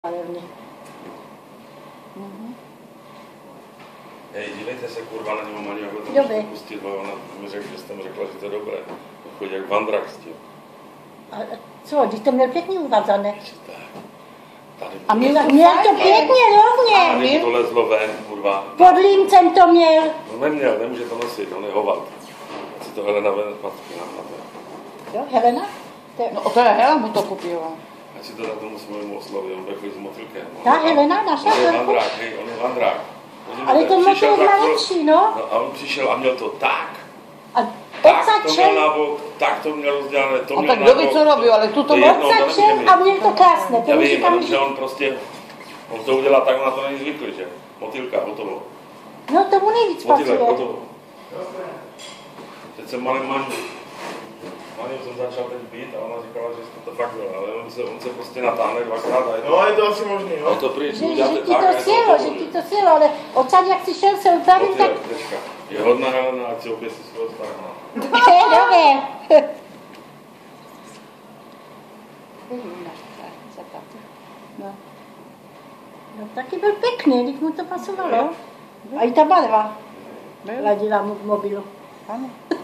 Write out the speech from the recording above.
Hlavně. Hej, dívejte se kurva na něho, Maňu, jako to můžete pustit, bo ona mi řekla, že jste mi řekla, že to je dobré. Chodí jak vandrak s tím. A co, když to měl pěkně uvazané. A měl to pěkně rovně. A mě to lezlo ven, kurva. Pod límcem to měl. No neměl, nemůže to nosit, on je hovat. Ať si to Helena ven patří na to. Jo, Helena? No to je Helena mu to kupila. Ať si to na tomu svému oslovi, on bude chodit s motylkem. Ta Helena našla On je trochu? vandrák, hej, on je vandrák. Ale to motyl byla lepší, no. A on přišel a měl to tak. A Tak to měl odsačel, na bok, tak to měl rozdělané, to No měl tak na kdo by bok. co robil, ale tuto To je jedno, odsačel a měl to krásné. To já už vím, tam že on prostě, on to udělá tak, na to není zvyklý, že? Motýlka, hotovo. No tomu nejvíc Motýlek, patřilo. hotovo. Teď jsem malým Maňu jsem začal teď být a ona říkala, že to fakt dělá, ale on se prostě natáhne dvakrát a je to... No, je to asi možný, jo? A to pryč, Že uděláte ti tak a to je sjelo, že ti to sjelo, ale odsaď jak si šel se upravit, tak... Motýlek, tečka. Je hodná Helena, ať si oběsí svého starého. Dobré. No. No taky byl pěkný, když mu to pasovalo. A i ta barva ladila mu k mobilu. Ano.